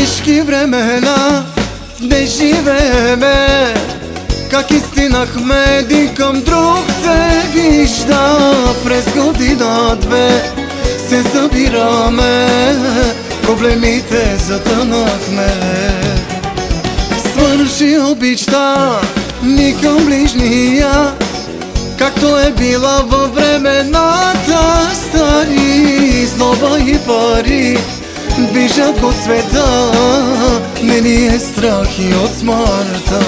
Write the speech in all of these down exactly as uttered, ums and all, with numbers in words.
тежки времена не живееме, как истинахме един към друг се вижда. През година-две се събираме, проблемите затънахме. Свърши обичта ни към ближния, както е била във времената стари. Злоба и пари движат го света, не ни е страх и от смъртта.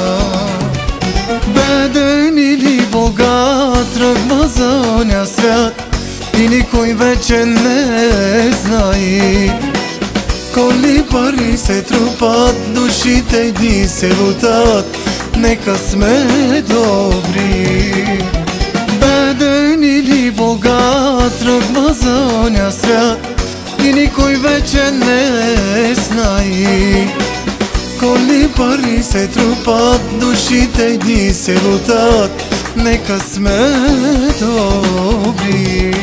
Беден или богат тръгва за оня свят и никой вече не знае. Коли пари се трупат, душите ни се лутат, нека сме добри. Беден или богат тръгва за оня свят и никой вече не знае. Коли пари се трупат, душите ни се лутат, нека сме добри.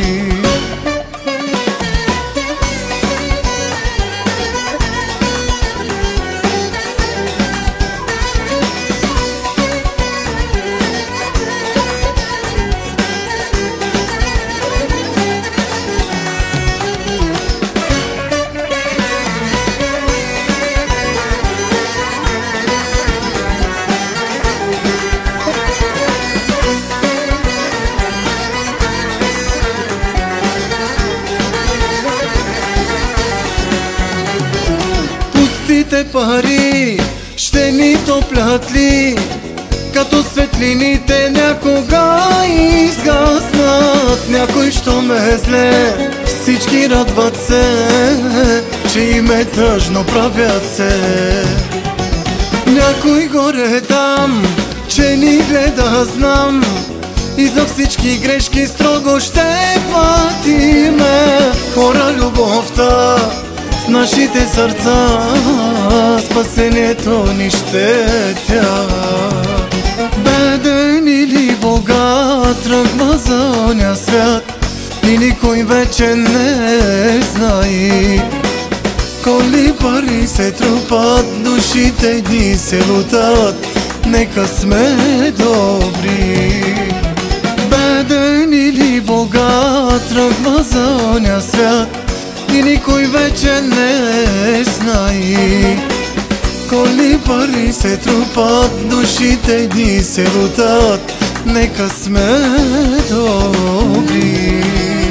Пустите пари ще ни топлят ли, като светлините някога изгаснат? Някой, що ме е зле, всички радват се, че им е тъжно, правят се. Някой горе там, че ни гледа, знам, и за всички грешки строго ще платиме. Хора, любовта в нашите сърца, спасението ни ще е тя. Беден или богат тръгва за оня свят и никой вече не знае. Коли пари се трупат, душите ни се лутат, нека сме добри. Беден или богат тръгва за оня свят и никой вече не знае. Коли пари се трупат, душите ни се лутат, нека сме добри.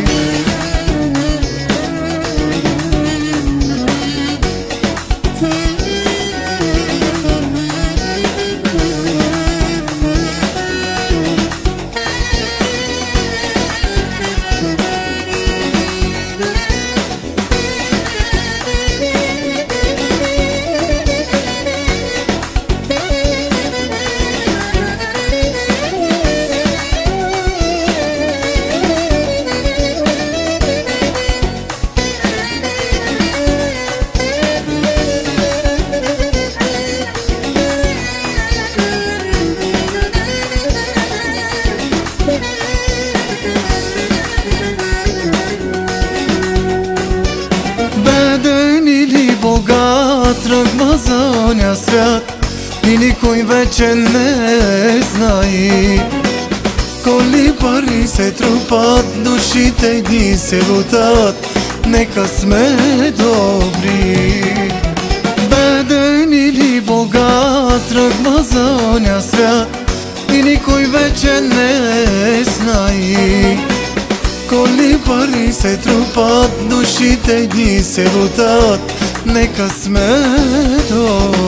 Беден или богат тръгва за оня свят и никой вече не знае. Коли пари се трупат, душите ни се лутат, нека сме добри. Беден или богат тръгва за оня свят и никой вече не знае. Коли пари се трупат, душите ни се лутат, нека сме добри.